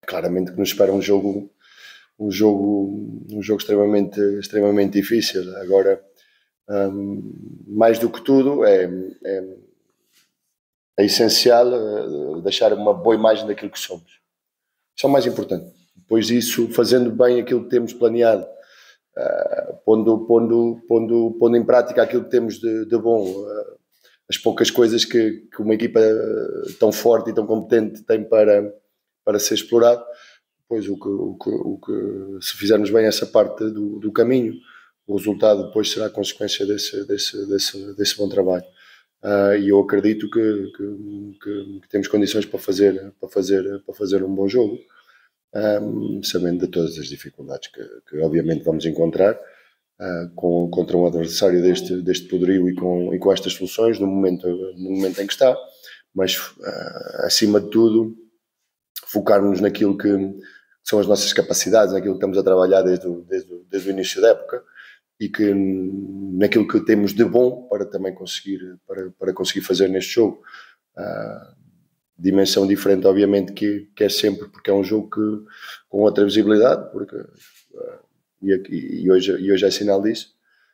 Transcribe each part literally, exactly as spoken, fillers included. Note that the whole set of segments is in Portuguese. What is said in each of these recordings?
claramente que nos espera um jogo, um jogo, um jogo extremamente, extremamente difícil. Agora, um, mais do que tudo, é, é, é essencial uh, deixar uma boa imagem daquilo que somos. Isso é o mais importante. Depois disso, fazendo bem aquilo que temos planeado, uh, pondo, pondo, pondo, pondo em prática aquilo que temos de, de bom, uh, as poucas coisas que, que uma equipa tão forte e tão competente tem para, para ser explorado, depois o que, o que, o que, se fizermos bem essa parte do, do caminho, o resultado depois será consequência desse, desse, desse, desse bom trabalho. Uh, e eu acredito que, que, que, que temos condições para fazer, para fazer, para fazer um bom jogo, um, sabendo de todas as dificuldades que, que obviamente vamos encontrar uh, com, contra um adversário deste, deste poderio e com, e com estas soluções no momento, no momento em que está, mas uh, acima de tudo focarmos naquilo que são as nossas capacidades, naquilo que estamos a trabalhar desde o, desde o, desde o início da época, e que naquilo que temos de bom para também conseguir, para, para conseguir fazer neste jogo. Uh, dimensão diferente, obviamente, que, que é sempre, porque é um jogo que, com outra visibilidade, porque, uh, e, e, hoje, e hoje é sinal disso.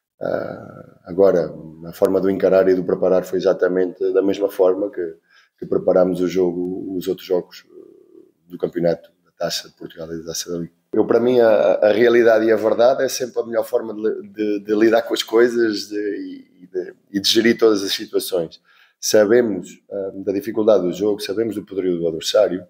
Uh, agora, a forma do encarar e do preparar foi exatamente da mesma forma que, que preparámos o jogo, os outros jogos do campeonato, da Taça de Portugal e da Taça da Liga. Eu, para mim, a, a realidade e a verdade é sempre a melhor forma de, de, de lidar com as coisas de, e, de, e de gerir todas as situações. Sabemos um, da dificuldade do jogo, sabemos do poderio do adversário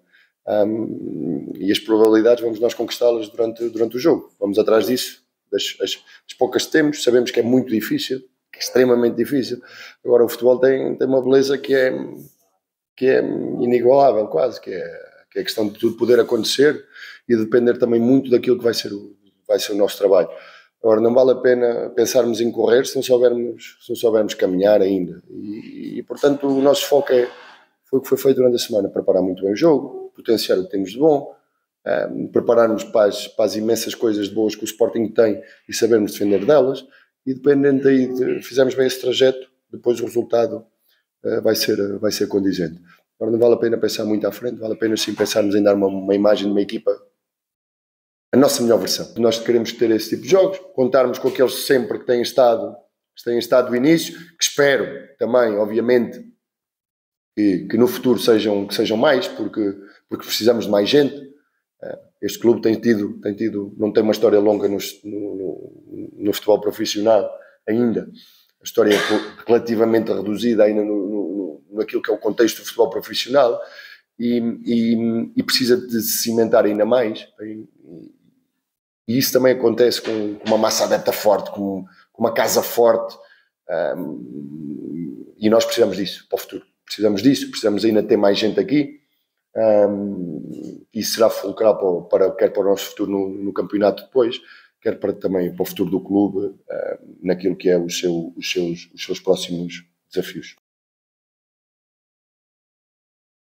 um, e as probabilidades vamos nós conquistá-las durante, durante o jogo. Vamos atrás disso, das as, as poucas que temos, sabemos que é muito difícil, que é extremamente difícil. Agora, o futebol tem, tem uma beleza que é, que é inigualável quase, que é que é a questão de tudo poder acontecer e depender também muito daquilo que vai ser o, vai ser o nosso trabalho. Agora, não vale a pena pensarmos em correr se não soubermos, se não soubermos caminhar ainda. E, e, portanto, o nosso foco é, foi o que foi feito durante a semana, preparar muito bem o jogo, potenciar o que temos de bom, um, prepararmos para as, para as imensas coisas de boas que o Sporting tem e sabermos defender delas, e dependendo daí de fizermos bem esse trajeto, depois o resultado uh, vai ser, vai ser condizente. Agora não vale a pena pensar muito à frente, vale a pena sim pensarmos em dar uma, uma imagem de uma equipa, a nossa melhor versão. Nós queremos ter esse tipo de jogos, contarmos com aqueles sempre que têm estado, que têm estado do início, que espero também, obviamente, que, que no futuro sejam, que sejam mais, porque, porque precisamos de mais gente. Este clube tem tido, tem tido, não tem uma história longa no, no, no futebol profissional ainda. A história é relativamente reduzida ainda no, no, naquilo que é o contexto do futebol profissional e, e, e precisa de se cimentar ainda mais. E, e isso também acontece com, com uma massa adepta forte, com, com uma casa forte, um, e nós precisamos disso para o futuro. Precisamos disso, precisamos ainda ter mais gente aqui, um, e será fulcral para, para, quer para o nosso futuro no, no campeonato depois, quer para, também para o futuro do clube, uh, naquilo que é os, seu, os, seus, os seus próximos desafios.